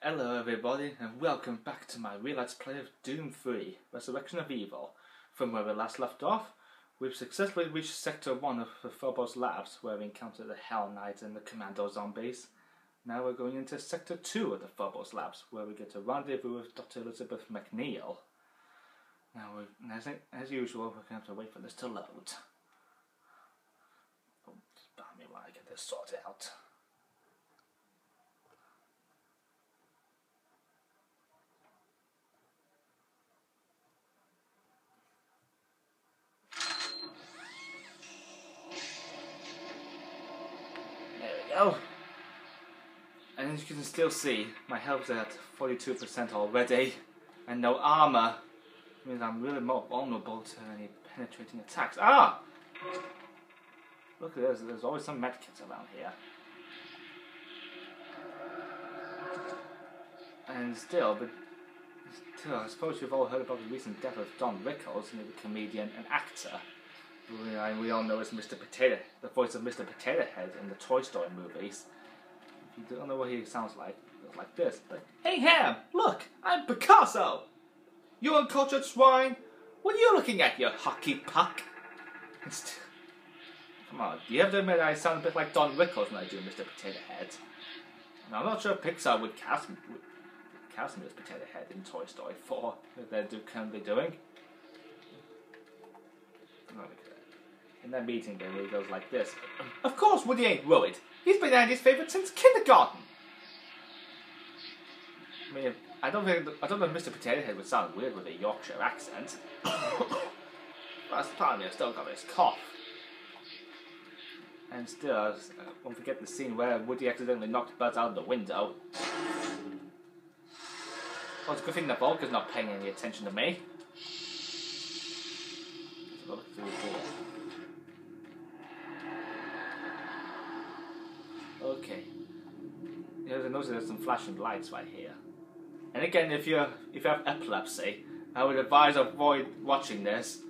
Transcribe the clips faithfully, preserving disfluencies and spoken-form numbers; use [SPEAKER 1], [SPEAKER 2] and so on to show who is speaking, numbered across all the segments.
[SPEAKER 1] Hello everybody and welcome back to my real let's play of Doom three, Resurrection of Evil. From where we last left off, we've successfully reached Sector one of the Phobos Labs where we encountered the Hell Knight and the Commando Zombies. Now we're going into Sector two of the Phobos Labs where we get to rendezvous with Doctor Elizabeth McNeil. Now, we, as, as usual, we're going to have to wait for this to load. Oh, just bear me while I get this sorted out. Go. And as you can still see, my health's at forty-two percent already, and no armour means I'm really more vulnerable to any penetrating attacks. Ah! Look at this, there's always some medkits around here. And still, but still, I suppose you've all heard about the recent death of Don Rickles, the comedian and actor. We, we all know as Mister Potato, the voice of Mister Potato Head in the Toy Story movies. If you don't know what he sounds like, it's like this. Like, hey Ham, look, I'm Picasso! You uncultured swine! What are you looking at, you hockey puck? Come on, you have to admit I sound a bit like Don Rickles when I do Mister Potato Head. Now, I'm not sure Pixar would cast, would cast me as Potato Head in Toy Story four, if they're currently doing. In that meeting there, he goes like this. Of course Woody ain't worried. He's been Andy's favourite since kindergarten. I mean, I don't think I don't know if Mister Potato Head would sound weird with a Yorkshire accent. That's part of me. I've still got this cough. And still, I was, uh, won't forget the scene where Woody accidentally knocked Buzz out of the window. Well, it's a good thing that Volker's not paying any attention to me. Let's look through here. Okay. You have to notice there's some flashing lights right here. And again, if you if you have epilepsy, I would advise avoid watching this.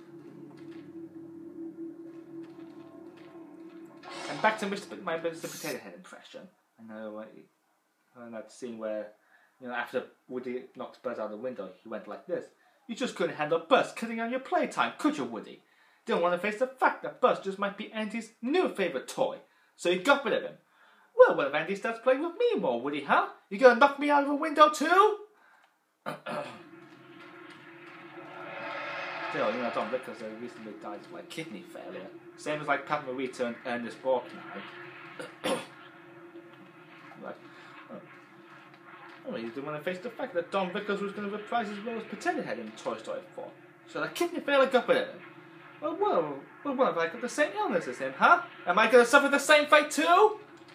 [SPEAKER 1] And back to Mister P my Mister Potato Head impression. I know uh, in that scene where, you know, after Woody knocked Buzz out the window, he went like this. You just couldn't handle Buzz cutting on your playtime, could you, Woody? Didn't want to face the fact that Buzz just might be Andy's new favourite toy, so you got rid of him. Well, what if Andy starts playing with me more, Woody, huh? You gonna knock me out of a window too? Still, you know, Don Rickles uh, recently died of like kidney failure. Same as like Pat Morita and Ernest Borgnine. Like, oh. Oh, you didn't want to face the fact that Don Rickles was going to reprise his role as Potato Head in Toy Story four. So that kidney failure got rid of him. Well, well, well, what if I got the same illness as him, huh? Am I going to suffer the same fate too?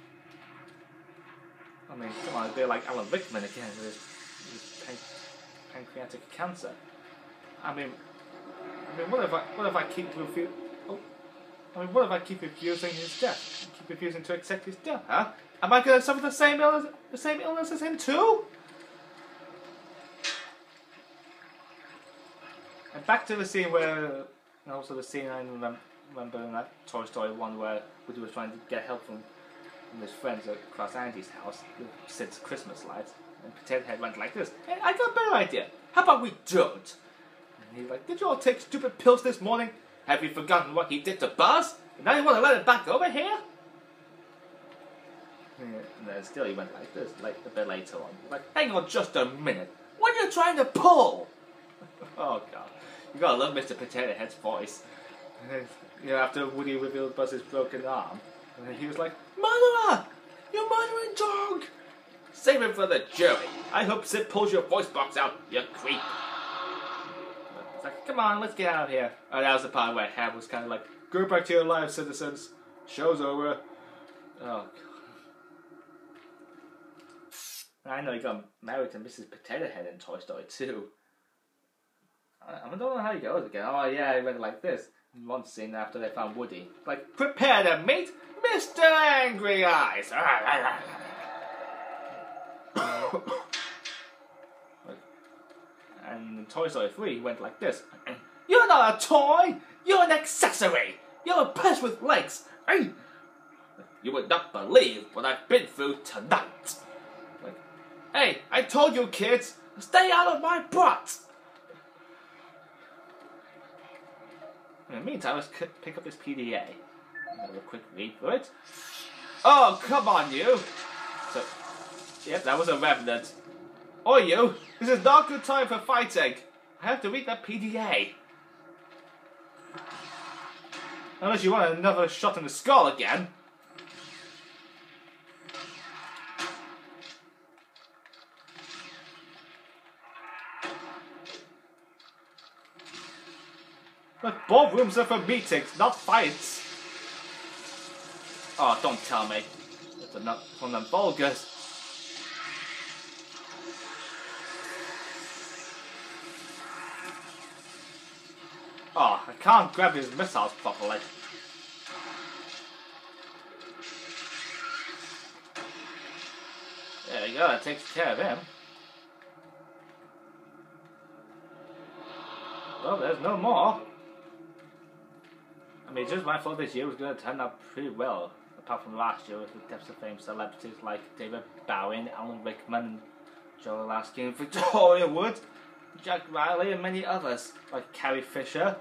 [SPEAKER 1] I mean, come on, it'd be like Alan Rickman again with his, his pan pancreatic cancer. I mean, I mean, what if I, what if I keep refusing? Oh, I mean, what if I keep refusing his death? Keep refusing to accept his death, huh? Am I going to suffer the same illness, the same illness as him too? And back to the scene where, and also the scene I remember, remember in that Toy Story one where Woody was trying to get help from. And his friends across Andy's house with Sid's Christmas lights, and Potato Head went like this. Hey, I got a better idea. How about we don't? And he's like, did you all take stupid pills this morning? Have you forgotten what he did to Buzz? And now you want to let it back over here? Yeah, and then still he went like this, like a bit later on. He's like, hang on just a minute. What are you trying to pull? Oh god. You gotta love Mister Potato Head's voice. And then, you know, after Woody revealed Buzz's broken arm, and then he was like, Murderer! You murdering dog! Save it for the jury. I hope Sid pulls your voice box out, you creep. It's like, come on, let's get out of here. Oh, that was the part where Ham was kind of like, go back to your lives, citizens. Show's over. Oh, God. I know he got married to Missus Potato Head in Toy Story two. I don't know how he goes again. Oh, yeah, he went like this. In one scene after they found Woody. Like, prepare to meet Mister Angry Eyes! And in Toy Story three, he went like this. You're not a toy! You're an accessory! You're a purse with legs! You would not believe what I've been through tonight! Like, Hey, I told you kids, stay out of my butt! In the meantime, let's pick up this P D A. Have a quick read through it. Oh, come on, you! So, yep, that was a revenant. Or you, this is not good time for fighting. I have to read that P D A. Unless you want another shot in the skull again. But ballrooms are for meetings, not fights. Oh, don't tell me. It's not from the vulgars. Oh, I can't grab his missiles properly. There you go, that takes care of him. Well, there's no more. I mean, just my thought this year was going to turn out pretty well, apart from last year with the depths of fame celebrities like David Bowie, Alan Rickman, and Joel Laskin, Victoria Wood, Jack Riley, and many others like Carrie Fisher.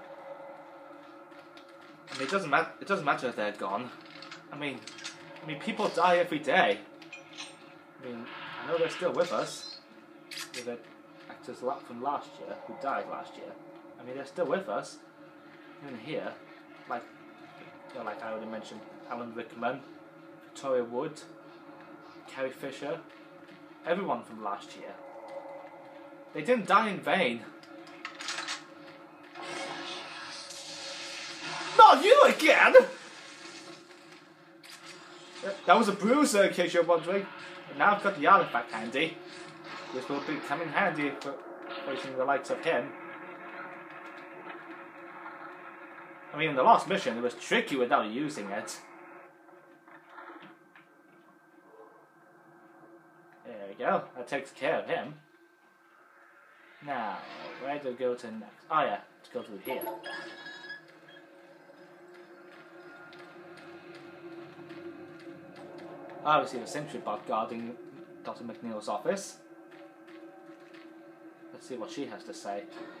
[SPEAKER 1] I mean, it doesn't matter. It doesn't matter if they're gone. I mean, I mean, people die every day. I mean, I know they're still with us. With the actors from last year who died last year. I mean, they're still with us. Even here. Like, you know, like I already mentioned, Alan Rickman, Victoria Wood, Carrie Fisher, everyone from last year. They didn't die in vain. Not you again! That was a bruiser, in case you're wondering. But now I've got the artifact handy. This will be come in handy for facing the likes of him. I mean, in the last mission, it was tricky without using it. There we go. That takes care of him. Now, where do we go to next? Oh yeah, let's go through here. Obviously, the sentry bot guarding Doctor McNeil's office. Let's see what she has to say.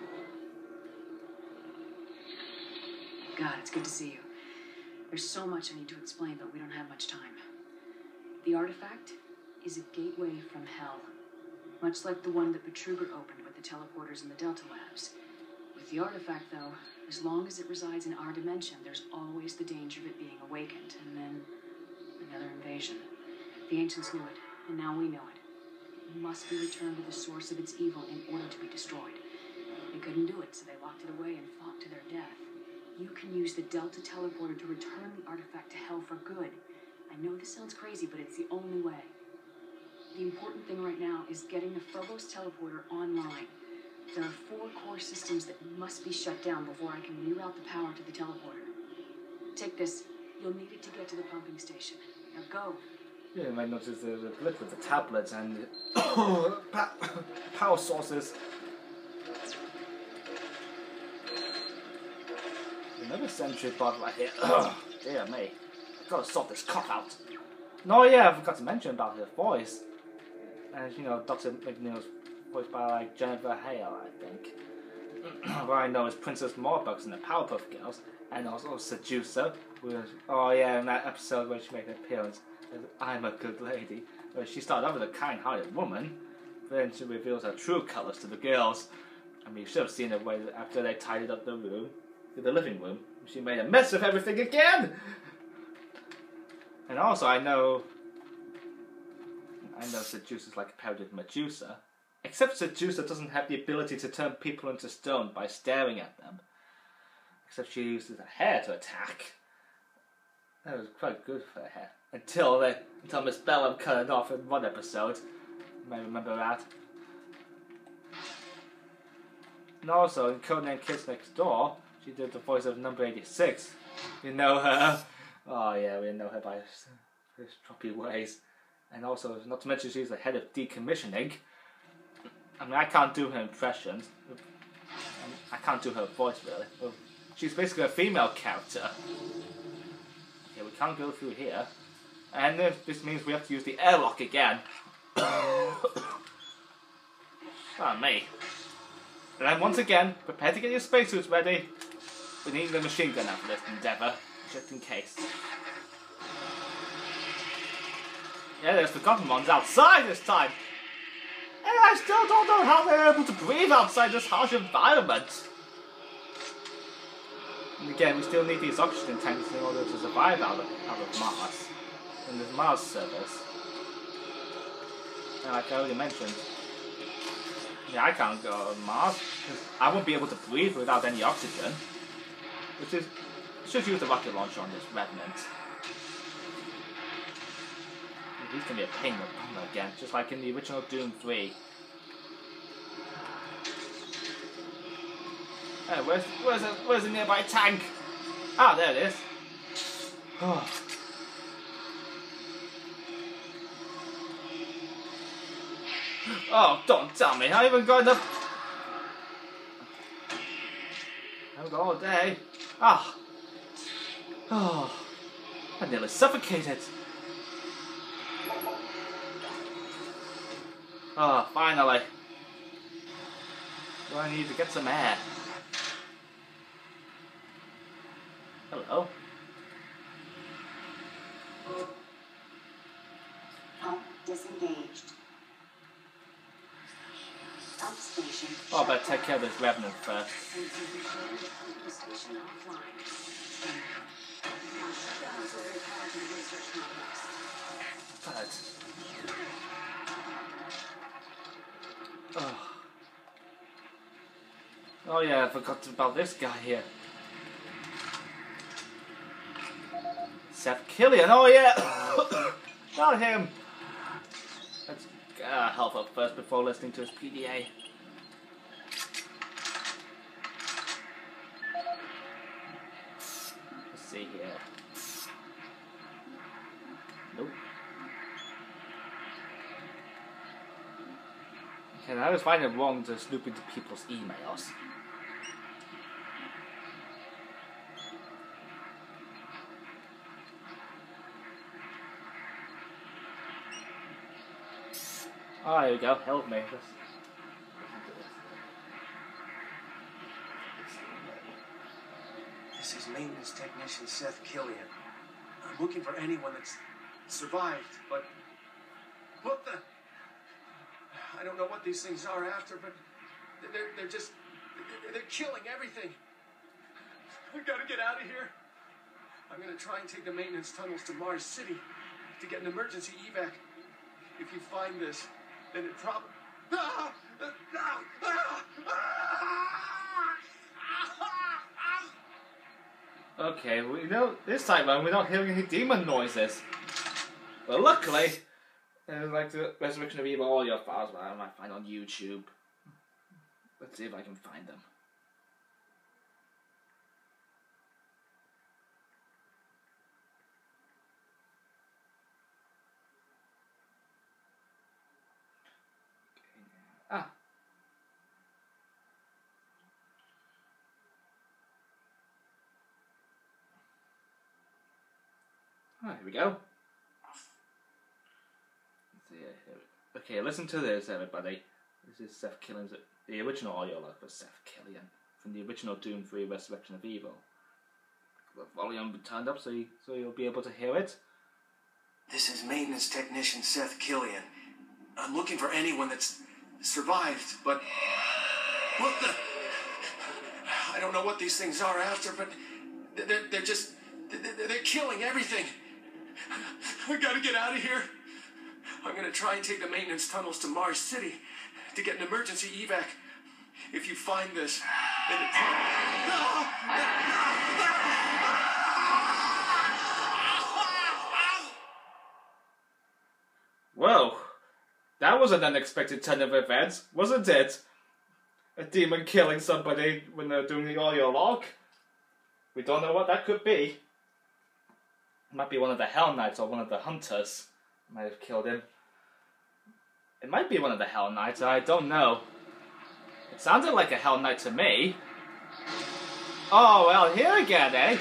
[SPEAKER 2] God, it's good to see you. There's so much I need to explain, but we don't have much time. The artifact is a gateway from hell, much like the one that Betruger opened with the teleporters in the Delta Labs. With the artifact, though, as long as it resides in our dimension, there's always the danger of it being awakened, and then another invasion. The ancients knew it, and now we know it. It must be returned to the source of its evil in order to be destroyed. They couldn't do it, so they locked it away and fought to their death. You can use the Delta teleporter to return the artifact to hell for good. I know this sounds crazy, but it's the only way. The important thing right now is getting the Phobos teleporter online. There are four core systems that must be shut down before I can reroute the power to the teleporter. Take this. You'll need it to get to the pumping station. Now go.
[SPEAKER 1] Yeah, you might notice there's a glitch with the tablets and power sources. Another sentry bot right here. Dear me. I've got to sort this cop out. No, yeah, I forgot to mention about her voice. And, you know, Doctor McNeil's voiced by, like, Jennifer Hale, I think. What I know is Princess Morbucks in the Powerpuff Girls. And also Seducer. Who was, oh, yeah, in that episode where she made an appearance as I'm a Good Lady. Where she started off as a kind-hearted woman. Then she reveals her true colours to the girls. I mean, you should have seen the way that after they tidied up the room. The living room. She made a mess of everything again! And also, I know... I know Seducer's like a parody of Medusa. Except Seducer doesn't have the ability to turn people into stone by staring at them. Except she uses her hair to attack. That was quite good for her hair. Until they, until Miss Bellum cut it off in one episode. You may remember that. And also, in Codename Kids Next Door, she did the voice of number eighty-six. You know her. Oh yeah, we know her by her stroppy ways. And also, not to mention she's the head of decommissioning. I mean, I can't do her impressions. I can't do her voice, really. She's basically a female character. Okay, we can't go through here. And this means we have to use the airlock again. Ah, me. And then once again, prepare to get your spacesuits ready. We need the machine gun out for this endeavour, just in case. Yeah, there's forgotten ones outside this time. And I still don't know how they're able to breathe outside this harsh environment. And again, we still need these oxygen tanks in order to survive out of, out of Mars. In this Mars service. And like I already mentioned, yeah, I can't go on Mars, because I won't be able to breathe without any oxygen. Which is, should use the rocket launcher on this Revenant. He's gonna be a pain in the bum again, just like in the original Doom three. Hey, where's, where's, a, where's a nearby tank? Ah, there it is. Oh. Oh, don't tell me, I haven't got enough. I haven't got all day. Ah. Oh. I nearly suffocated. Oh, finally. Do I need to get some air? Hello.
[SPEAKER 2] Pump disengaged. Pump station.
[SPEAKER 1] Oh, I better take care of this Revenant first.
[SPEAKER 2] Station offline.
[SPEAKER 1] God. Oh. Oh yeah, I forgot about this guy here. Seth Killian, oh yeah! Not him! Let's uh, help up first before listening to his P D A. Let's see here. Nope. And I always find it wrong to snoop into people's emails. Oh, there we go. Help me. Let's
[SPEAKER 3] This is maintenance technician Seth Killian. I'm looking for anyone that's survived, but what the? I don't know what these things are after, but they're, they're just, they're killing everything. We gotta get out of here. I'm gonna try and take the maintenance tunnels to Mars City to get an emergency evac. If you find this, then it probably... Ah! Ah! Ah!
[SPEAKER 1] Okay, we know this time around we're not hearing any demon noises. But luckily, there's like the Resurrection of Evil audio files that I might find on YouTube. Let's see if I can find them. Ah. Ah, here we go. Let's see, okay, listen to this, everybody. This is Seth Killian's, the original audio log for Seth Killian from the original Doom three Resurrection of Evil. The volume turned up so, you, so you'll be able to hear it.
[SPEAKER 3] This is maintenance technician Seth Killian. I'm looking for anyone that's survived, but what the? I don't know what these things are after, but they're, they're just, they're, they're killing everything. I gotta get out of here. I'm gonna try and take the maintenance tunnels to Mars City to get an emergency evac. If you find this, then it's...
[SPEAKER 1] Whoa, that was an unexpected turn of events, wasn't it? A demon killing somebody when they're doing the audio log. We don't know what that could be. It might be one of the Hell Knights or one of the Hunters. Might have killed him. It might be one of the Hell Knights, I don't know. It sounded like a Hell Knight to me. Oh, well, here again, eh?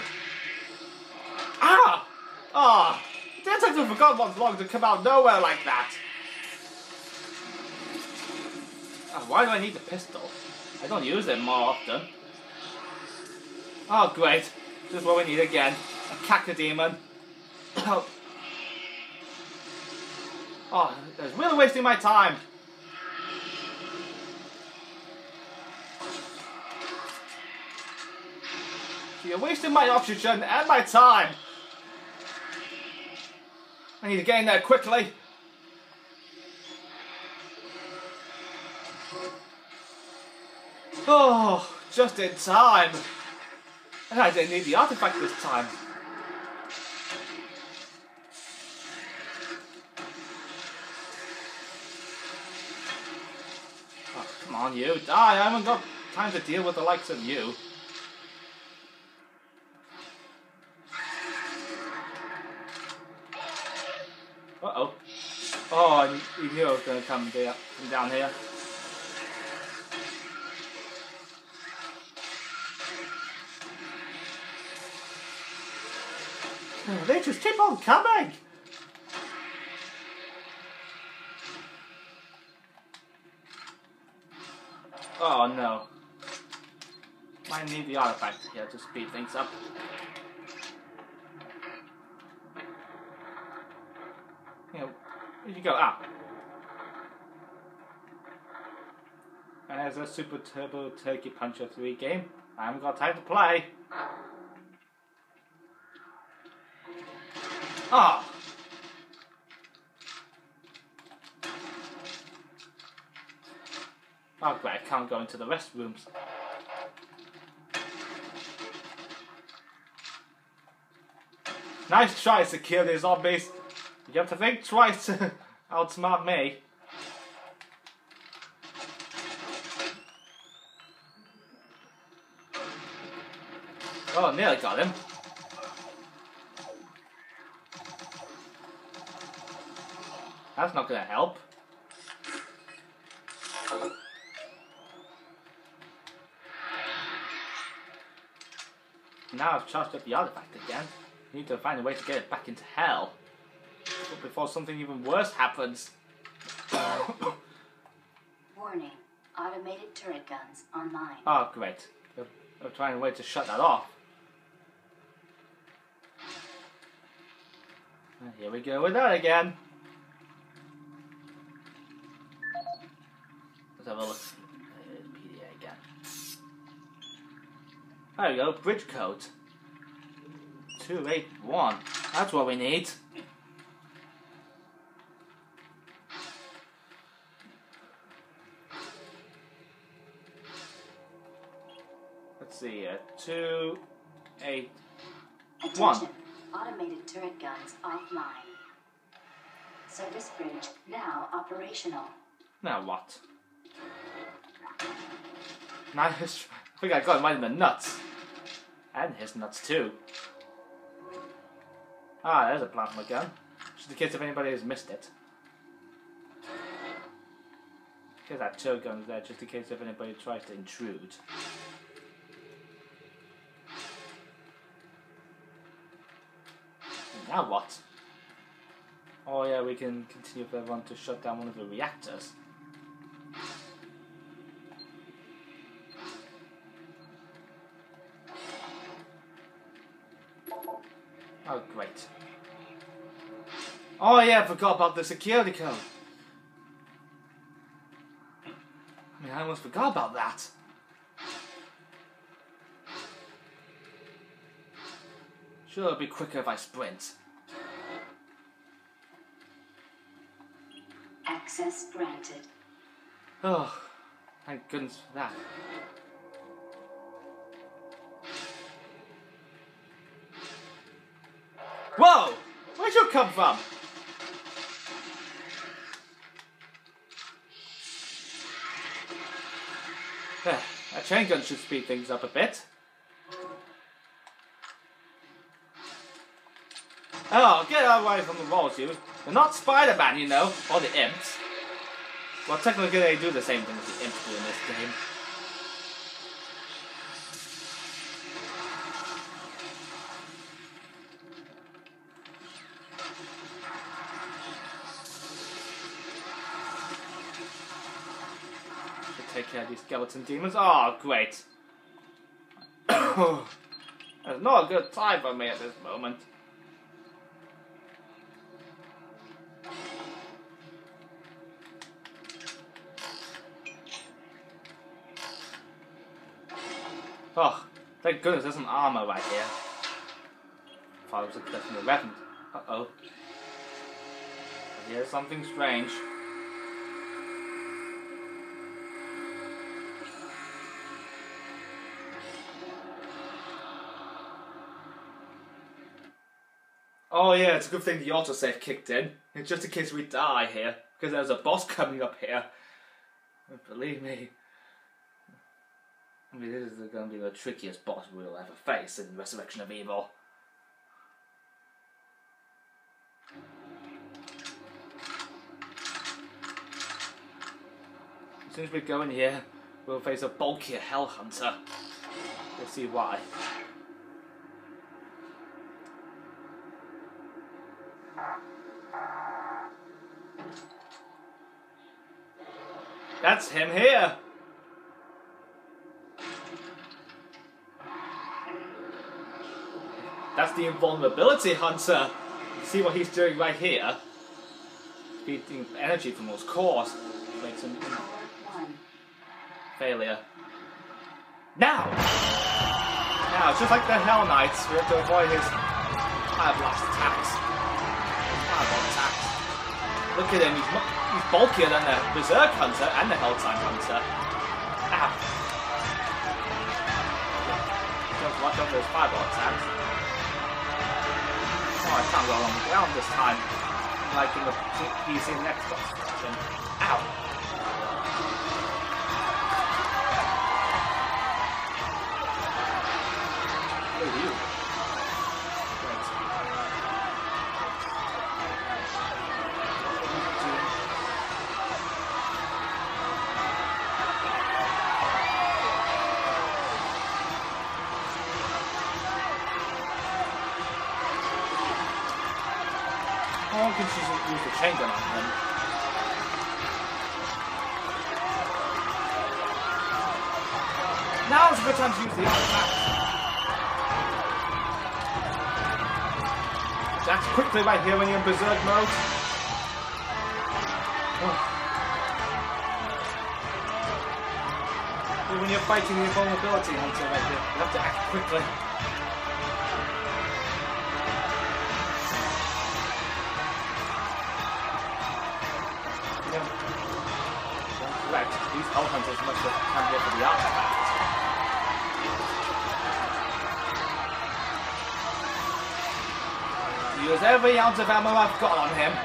[SPEAKER 1] Ah! Ah! The detective forgot one's log to come out nowhere like that. Oh, why do I need the pistol? I don't use it more often. Oh, great. This is what we need again. A cacodemon. Oh, oh, it's really wasting my time. You're wasting my oxygen and my time. I need to get in there quickly. Oh, just in time. And I didn't need the artifact this time. Oh, come on, you. Die. I haven't got time to deal with the likes of you. Uh-oh. Oh, I knew I was going to come from down here. Oh, they just keep on coming! Oh no. Might need the artifact here to speed things up. You know, where'd you go? Ah. And there's a Super Turbo Turkey Puncher three game. I haven't got time to play. Ah. Oh great, I can't go into the restrooms. Nice try, security zombies. You have to think twice to outsmart me. Oh, nearly got him. That's not going to help. Now I've charged up the artifact again. I need to find a way to get it back into hell before something even worse happens.
[SPEAKER 4] Warning. Automated turret guns online.
[SPEAKER 1] Oh, great. I'm, I'm trying a way to shut that off. And here we go with that again. Let's have a look at P D A again. There we go, bridge code. two eight one. That's what we need. Let's see, uh, two eight one.
[SPEAKER 4] Attention. Automated turret guns offline. Service bridge now operational.
[SPEAKER 1] Now what? Now his, I think I got him right in the nuts. And his nuts too. Ah, there's a plasma gun. Just in case if anybody has missed it. Here's that tow gun there, just in case if anybody tries to intrude. Now what? Oh yeah, we can continue if I want to shut down one of the reactors. Oh great. Oh yeah, I forgot about the security code. I mean, I almost forgot about that. Sure, it'll be quicker if I sprint.
[SPEAKER 4] Access granted.
[SPEAKER 1] Oh, thank goodness for that. Whoa! Where'd you come from? There, a chain gun should speed things up a bit. Oh, get away from the walls, you. They're not Spider-Man, you know, or the imps. Well, technically they do the same thing as the imps do in this game. take care of these skeleton demons. Oh, great. There's not a good time for me at this moment. Oh, thank goodness there's some armor right here. Thought I was expecting a weapon. Uh-oh. Here's something strange. Oh yeah, it's a good thing the autosave kicked in. It's just in case we die here, because there's a boss coming up here. Believe me. I mean, this is going to be the trickiest boss we'll ever face in Resurrection of Evil. As soon as we go in here, we'll face a bulkier Hell Hunter. We'll see why. That's him here! That's the Invulnerability Hunter! See what he's doing right here? Feeding energy from those cores. Makes him failure. Now! Now, it's just like the Hell Knights, we have to avoid his fire blast attacks. His fireball attacks. Look at him, he's, he's bulkier than the Berserk Hunter and the Helltime Hunter. Ow! Just watch out for his fireball attacks. Oh, I can't go along the ground this time. Like in the P C and Xbox version. Ow! Look at you. Great. Oh, I can just use the chain gun on him. Now's a good time to use the artifact. That's quickly right here when you're in Berserk mode. Oh. When you're fighting the Invulnerability Hunter right here, you have to act quickly. Correct. These Hell Hunters must have come here for the artifact. Use every ounce of ammo I've got on him.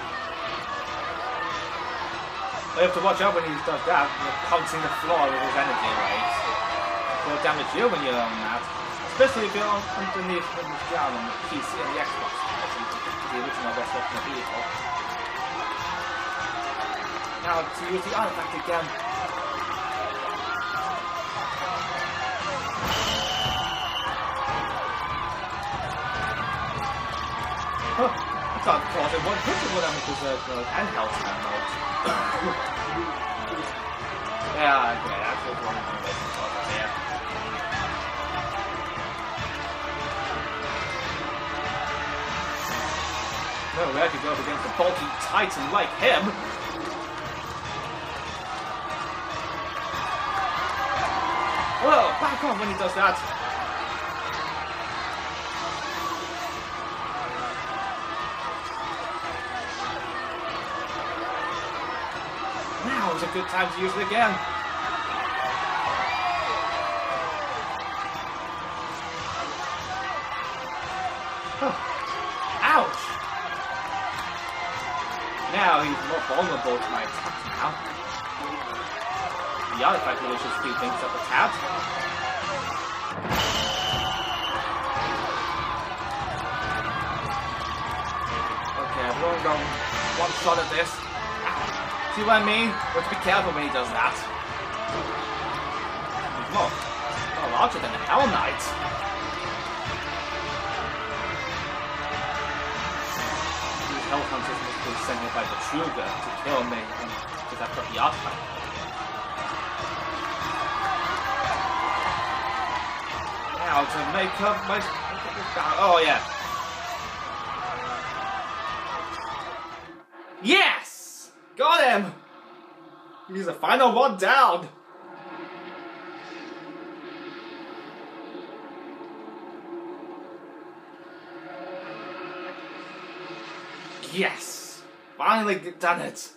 [SPEAKER 1] We have to watch out when he does that. You're pouncing the floor with his energy waves. He'll damage you when you're on that. Especially if you're on underneath the ground on the P C and the Xbox version, the original Resurrection of Evil. Now to use the artifact again. Oh, I can't cause it one hit when I'm in Berserk mode and Helltime mode. Yeah, okay, that's just one of the ways to talk here. No way I could go up against a bulky titan like him. Whoa, back off when he does that. Now is a good time to use it again. Oh. Ouch! Now he's more vulnerable to my attacks now. The artifact really should speed things up a tad. Okay, I've only got one shot at this. See what I mean? We have to be careful when he does that. He's more, more larger than the Hell Knight. These Hell Hunters must be sent here by the Truger to kill me because I've got the artifact. Now to make up my... Oh, yeah. Yes! Got him! He's the final one down! Yes! Finally done it!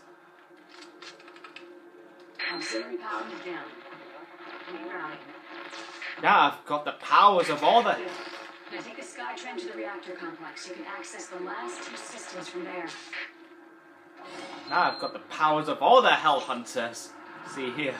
[SPEAKER 2] Auxiliary power is down. Rerouting.
[SPEAKER 1] Now I've got the powers of all the...
[SPEAKER 2] Now take the sky trend to the reactor complex. You can access the last two systems from there.
[SPEAKER 1] Now I've got the powers of all the Hell Hunters. See here.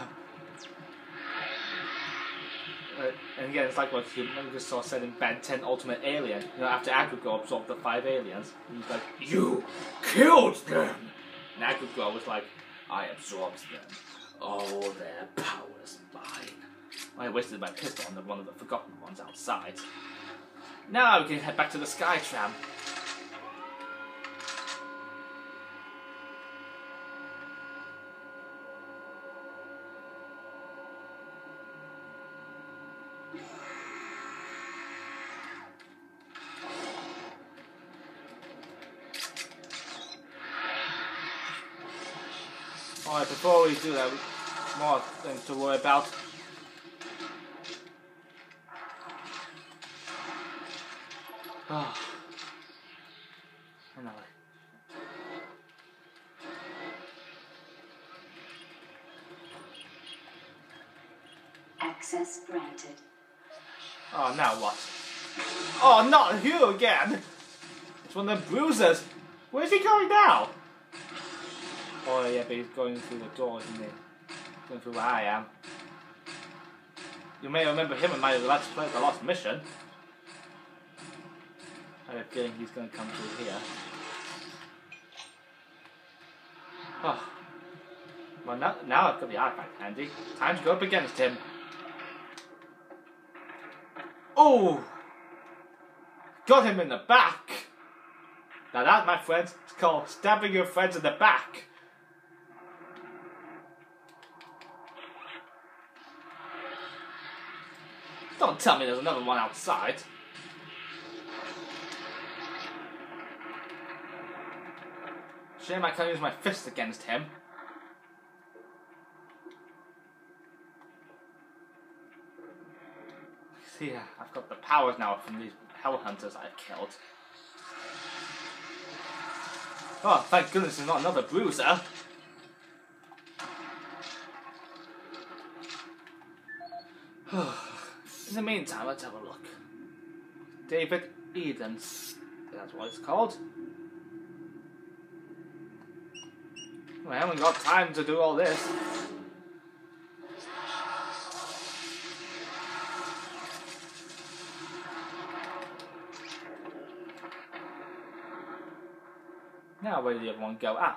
[SPEAKER 1] Uh, and again, it's like what you just saw said in Ben ten Ultimate Alien. You know, after Agrigo absorbed the five aliens, he's like, "You killed them!" And Agrigo was like, "I absorbed them. All their powers mine." I wasted my pistol on the one of the forgotten ones outside. Now we can head back to the Sky Tram. Alright, before we do that, more things to worry about. Oh. Anyway.
[SPEAKER 4] Access granted.
[SPEAKER 1] Oh, now what? Oh, not you again! It's one of them bruisers. Where's he going now? Oh yeah, but he's going through the door, isn't he? Going through where I am. You may remember him in my Let's Play The Lost Mission. I have a feeling he's going to come through here. Oh. Well, now, now I've got the artifact handy. Time to go up against him. Oh! Got him in the back! Now that, my friends, is called stabbing your friends in the back. Don't tell me there's another one outside. Shame I can't use my fist against him. See, I've got the powers now from these hell hunters I've killed. Oh, thank goodness there's not another bruiser. In the meantime, let's have a look. David Edens. That's what it's called. I haven't got time to do all this. Now where did the other one go? Ah.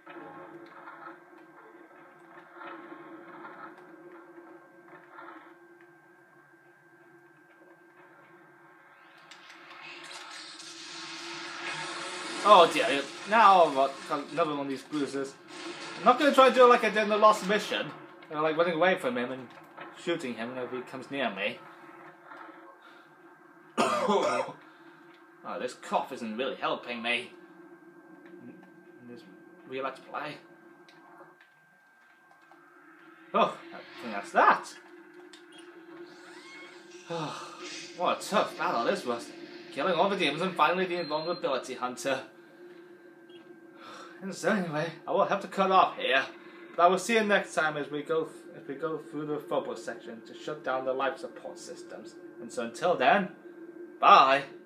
[SPEAKER 1] Oh dear, now I've got another one of these bruises. I'm not going to try to do it like I did in the Lost Mission. You know, like running away from him and shooting him whenever he comes near me. Oh, this cough isn't really helping me. In this real Let's Play. Oh, I think that's that. Oh, what a tough battle this was. Killing all the demons and finally the Invulnerability Hunter. And so anyway, I will have to cut off here. But I will see you next time as we go as we go through the Phobos section to shut down the life support systems. And so until then, bye.